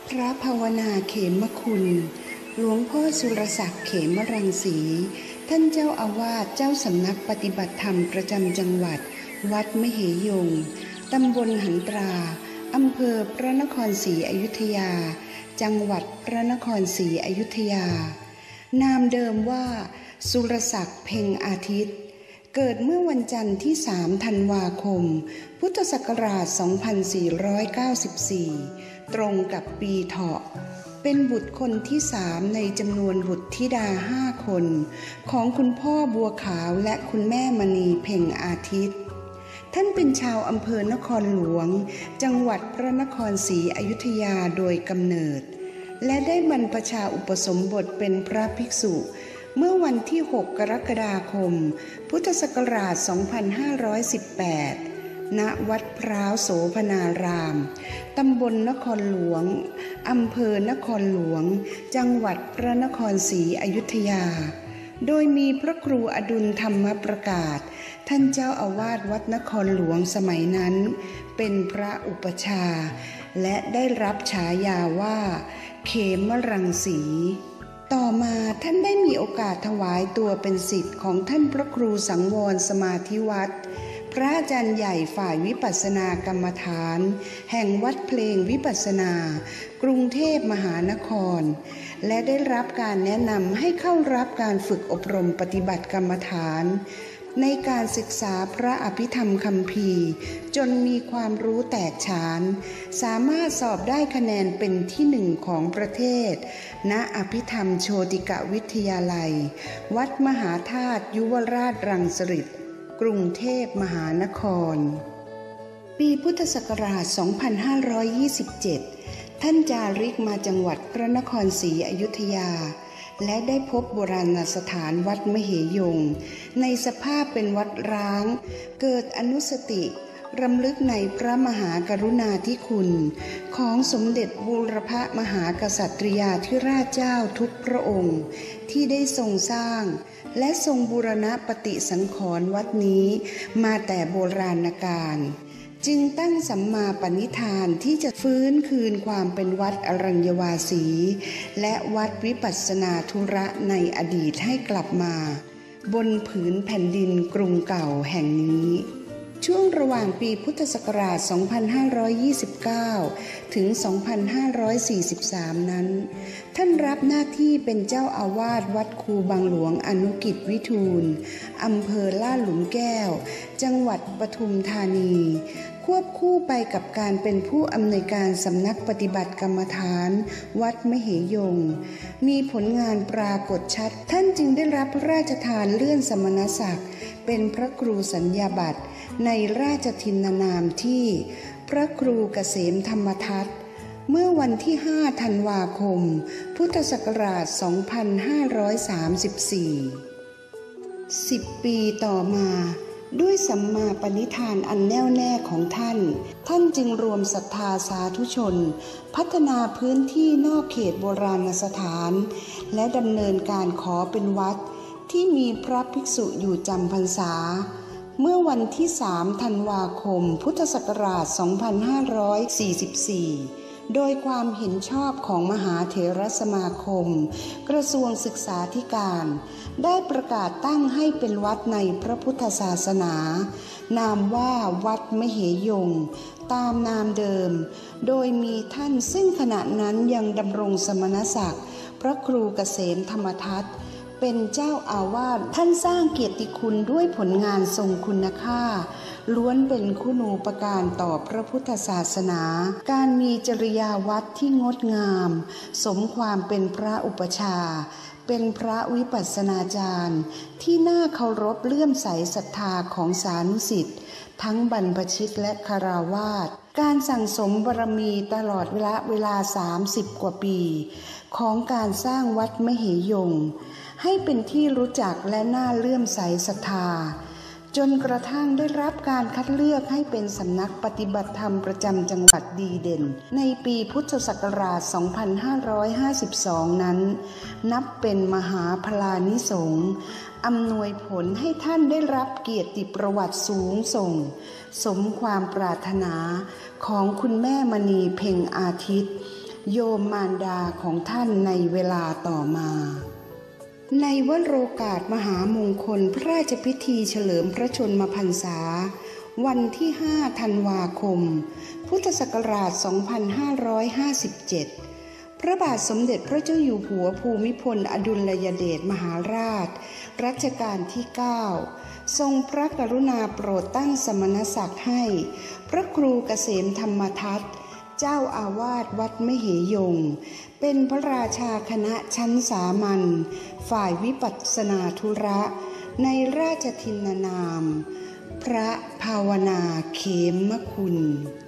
พระภาวนาเขมคุณหลวงพ่อสุรศักดิ์เขมรังสีท่านเจ้าอาวาสเจ้าสำนักปฏิบัติธรรมประจำจังหวัดวัดมเหยงตำบลหันตราอำเภอพระนครศรีอยุธยาจังหวัดพระนครศรีอยุธยานามเดิมว่าสุรศักดิ์เพ็งอาทิตย์เกิดเมื่อวันจันทร์ที่3 ธันวาคมพุทธศักราช 2494 ตรงกับปีเถาะเป็นบุตรคนที่3ในจำนวนบุตรธิดา5 คนของคุณพ่อบัวขาวและคุณแม่มณีเพ็งอาทิตย์ท่านเป็นชาวอำเภอนครหลวงจังหวัดพระนครศรีอยุธยาโดยกำเนิดและได้บรรพชาอุปสมบทเป็นพระภิกษุเมื่อวันที่6 กรกฎาคมพุทธศักราช 2518 ณ วัดพร้าวโสภณารามตำบลนครหลวงอำเภอนครหลวงจังหวัดพระนครศรีอยุธยาโดยมีพระครูอดุลธรรมประกาศท่านเจ้าอาวาสวัดนครหลวงสมัยนั้นเป็นพระอุปชาและได้รับฉายาว่าเขมรังสีต่อมาท่านได้มีโอกาสถวายตัวเป็นศิษย์ของท่านพระครูสังวรสมาธิวัดพระอาจารย์ใหญ่ฝ่ายวิปัสสนากรรมฐานแห่งวัดเพลงวิปัสสนากรุงเทพมหานครและได้รับการแนะนำให้เข้ารับการฝึกอบรมปฏิบัติกรรมฐานในการศึกษาพระอภิธรรมคัมภีร์จนมีความรู้แตกฉานสามารถสอบได้คะแนนเป็นที่1ของประเทศณอภิธรรมโชติกวิทยาลัยวัดมหาธาตุยุวราชรังสฤษฎ์กรุงเทพมหานครปีพุทธศักราช 2527 ท่านจาริกมาจังหวัดพระนครศรีอยุธยาและได้พบโบราณสถานวัดมเหยงในสภาพเป็นวัดร้างเกิดอนุสติรำลึกในพระมหากรุณาธิคุณของสมเด็จบูรพมหากษัตริยาธิราชเจ้าทุกพระองค์ที่ได้ทรงสร้างและทรงบูรณะปฏิสังขรณ์วัดนี้มาแต่โบราณกาลจึงตั้งสัมมาปณิธานที่จะฟื้นคืนความเป็นวัดอรัญญวาสีและวัดวิปัสสนาธุระในอดีตให้กลับมาบนผืนแผ่นดินกรุงเก่าแห่งนี้ช่วงระหว่างปีพุทธศักราช 2529 ถึง 2543 นั้นท่านรับหน้าที่เป็นเจ้าอาวาสวัดคูบางหลวงอนุกิจวิทูลอำเภอลาดหลุมแก้วจังหวัดปทุมธานีควบคู่ไปกับการเป็นผู้อำนวยการสำนักปฏิบัติกรรมฐานวัดมเหยงมีผลงานปรากฏชัดท่านจึงได้รับพระราชทานเลื่อนสมณศักดิ์เป็นพระครูสัญญาบัตรในราชทินนามที่พระครูเกษมธรรมทัตเมื่อวันที่ 5 ธันวาคมพุทธศักราช 2534 10 ปีต่อมาด้วยสัมมาปณิธานอันแน่วแน่ของท่านจึงรวมศรัทธาสาธุชนพัฒนาพื้นที่นอกเขตโบราณสถานและดำเนินการขอเป็นวัดที่มีพระภิกษุอยู่จำพรรษาเมื่อวันที่ 3 ธันวาคมพุทธศักราช 2544 โดยความเห็นชอบของมหาเถรสมาคมกระทรวงศึกษาธิการได้ประกาศตั้งให้เป็นวัดในพระพุทธศาสนานามว่าวัดมเหยงตามนามเดิมโดยมีท่านซึ่งขณะนั้นยังดำรงสมณศักดิ์พระครูเกษมธรรมทัตเป็นเจ้าอาวาสท่านสร้างเกียรติคุณด้วยผลงานทรงคุณค่าล้วนเป็นคุณูปการต่อพระพุทธศาสนาการมีจริยาวัดที่งดงามสมความเป็นพระอุปชาเป็นพระวิปัสสนาจารย์ที่น่าเคารพเลื่อมใสศรัทธาของสานุศิษย์ทั้งบรรพชิตและคฤหัสถ์การสั่งสมบารมีตลอดเวลา30 กว่าปีของการสร้างวัดมเหยงให้เป็นที่รู้จักและน่าเลื่อมใสศรัทธาจนกระทั่งได้รับการคัดเลือกให้เป็นสำนักปฏิบัติธรรมประจำจังหวัดดีเด่นในปีพุทธศักราช 2552 นั้นนับเป็นมหาพลานิสงส์อำนวยผลให้ท่านได้รับเกียรติประวัติสูงส่งสมความปรารถนาของคุณแม่มณีเพ็งอาทิตย์โยมมารดาของท่านในเวลาต่อมาในวโรกาสมหามงคลพระราชพิธีเฉลิมพระชนมพรรษาวันที่ 5 ธันวาคม พุทธศักราช 2557 พระบาทสมเด็จพระเจ้าอยู่หัวภูมิพลอดุลยเดชมหาราชรัชกาลที่ 9 ทรงพระกรุณาโปรดตั้งสมณศักดิ์ให้พระครูเกษมธรรมทัตเจ้าอาวาสวัดมเหยงเป็นพระราชาคณะชั้นสามัญฝ่ายวิปัสสนาธุระในราชทินนามพระภาวนาเขมคุณ